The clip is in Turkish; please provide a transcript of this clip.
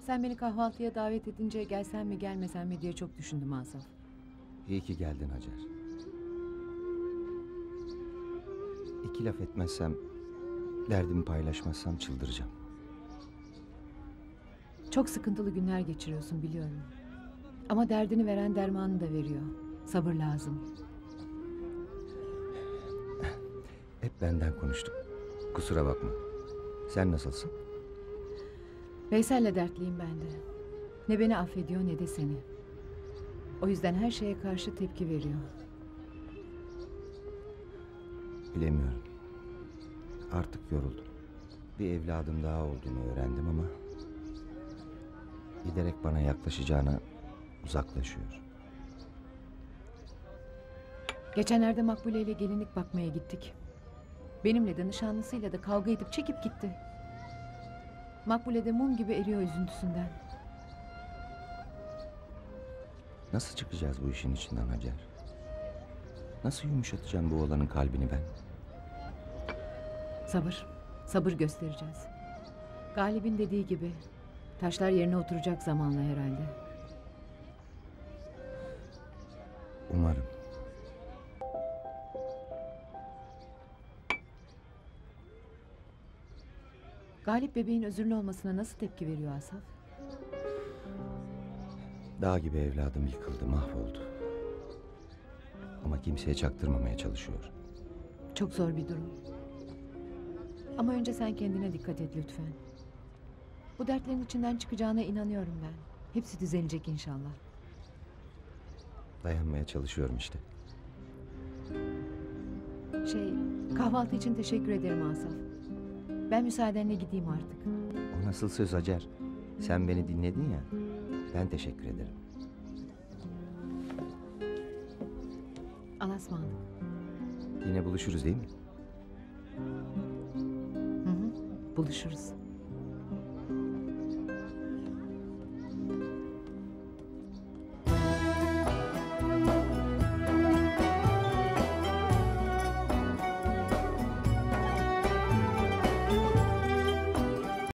Sen beni kahvaltıya davet edince gelsem mi gelmesem mi diye çok düşündüm Asaf. İyi ki geldin Hacer. İki laf etmezsem, derdimi paylaşmazsam çıldıracağım. Çok sıkıntılı günler geçiriyorsun biliyorum. Ama derdini veren dermanı da veriyor. Sabır lazım. Hep benden konuştuk. Kusura bakma. Sen nasılsın? Veysel'le dertliyim ben de. Ne beni affediyor ne de seni. O yüzden her şeye karşı tepki veriyor. Bilemiyorum. Artık yoruldum. Bir evladım daha olduğunu öğrendim ama giderek bana yaklaşacağına uzaklaşıyor. Geçenlerde Makbule ile gelinlik bakmaya gittik. Benimle de nişanlısıyla da kavga edip çekip gitti. Makbule de mum gibi eriyor üzüntüsünden. Nasıl çıkacağız bu işin içinden Hacer? Nasıl yumuşatacağım bu oğlanın kalbini ben? Sabır. Sabır göstereceğiz. Galip'in dediği gibi taşlar yerine oturacak zamanla herhalde. Umarım. Galip bebeğin özürlü olmasına nasıl tepki veriyor Asaf? Dağ gibi evladım yıkıldı, mahvoldu. Ama kimseye çaktırmamaya çalışıyor. Çok zor bir durum. Ama önce sen kendine dikkat et lütfen. Bu dertlerin içinden çıkacağına inanıyorum ben. Hepsi düzelecek inşallah. Dayanmaya çalışıyorum işte. Kahvaltı için teşekkür ederim Asaf. Ben müsaadenle gideyim artık. O nasıl söz Hacer? Sen beni dinledin ya. Ben teşekkür ederim. Allah'a ısmarladık. Yine buluşuruz değil mi? Hı hı, buluşuruz.